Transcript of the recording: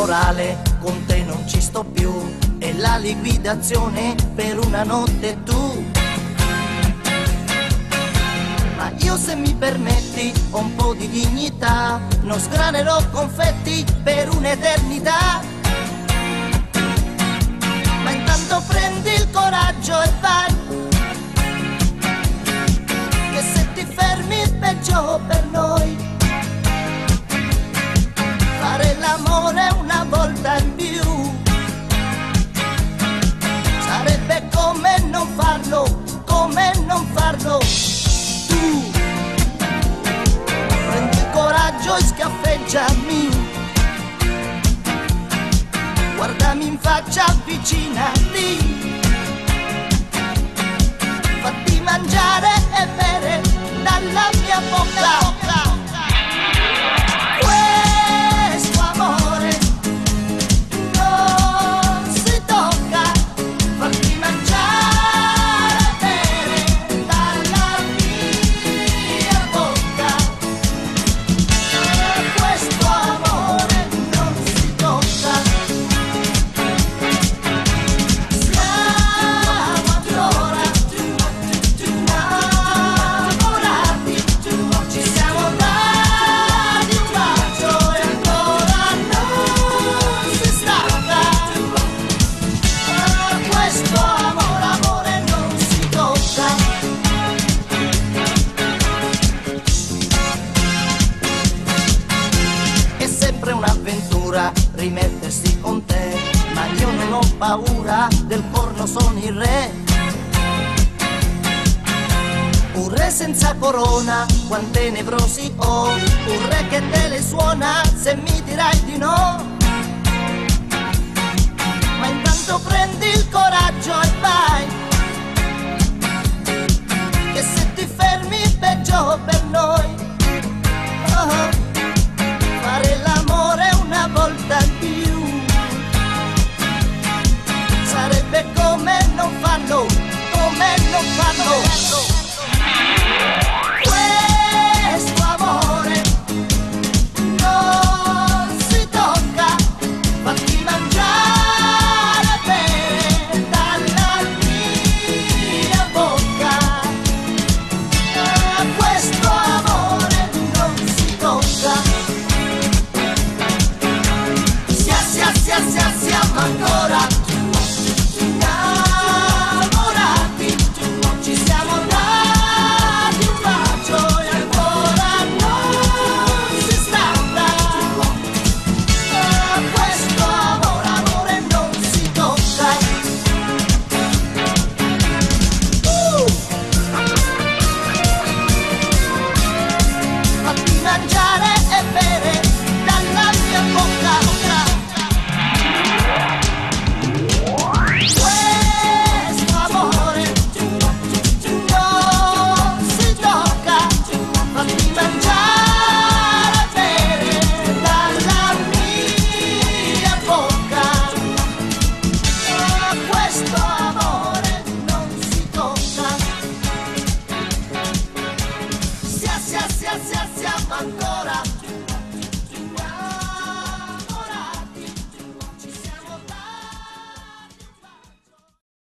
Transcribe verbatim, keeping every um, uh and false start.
morale, con te non ci sto più, e la liquidazione per una notte tu. Ma io, se mi permetti, ho un po' di dignità, non sgranerò confetti per un'eternità. Ma intanto prendi il coraggio e vai, che se ti fermi peggio per noi. Fare l'amore una volta in più sarebbe come non farlo, come non farlo. Tu prendi il coraggio e scaffeggiami, guardami in faccia, avvicinati, fatti mangiare e bere dalla mia bocca. Questo amore non si tocca, fatti mangiare e bere dalla mia bocca. Questo amore non si tocca. Siamo ancora innamorati, ci siamo dati un bacio e ancora non si stacca. Questo amore, amore non si tocca. È sempre un'avventura rimettersi con te, ma io non ho paura del corno, sono il re. Un re senza corona, quante nevrosi ho, un re che te le suona se mi dirai di no.